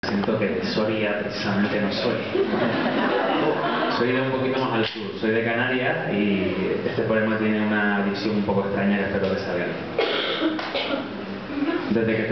Siento que de Soria precisamente no soy. Soy de un poquito más al sur, soy de Canarias y este poema tiene una dicción un poco extraña que espero que salga. Desde que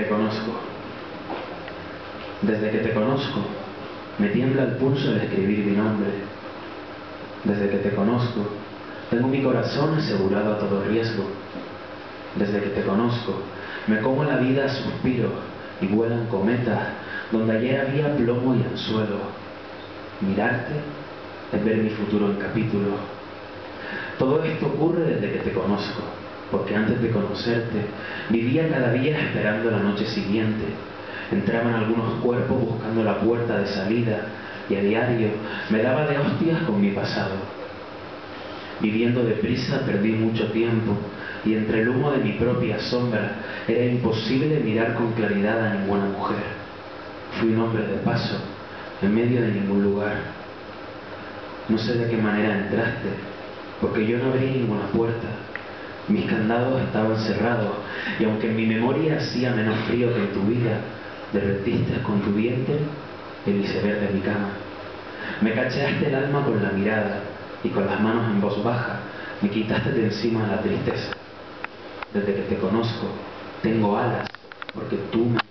te conozco, me tiembla el pulso de escribir mi nombre. Desde que te conozco, tengo mi corazón asegurado a todo riesgo. Desde que te conozco, me como la vida a suspiro y vuelan cometas donde ayer había plomo y anzuelo. Mirarte es ver mi futuro en capítulos. Todo esto ocurre desde que te conozco, porque antes de conocerte, vivía cada día esperando la noche siguiente. Entraban algunos cuerpos buscando la puerta de salida y a diario me daba de hostias con mi pasado. Viviendo deprisa perdí mucho tiempo y entre el humo de mi propia sombra era imposible mirar con claridad a ninguna mujer. Fui un hombre de paso, en medio de ningún lugar. No sé de qué manera entraste, porque yo no abrí ninguna puerta. Mis candados estaban cerrados y aunque en mi memoria hacía menos frío que en tu vida, derretiste con tu vientre el iceberg de mi cama. Me cacheaste el alma con la mirada y con las manos en voz baja me quitaste de encima la tristeza. Desde que te conozco, tengo alas, porque tú me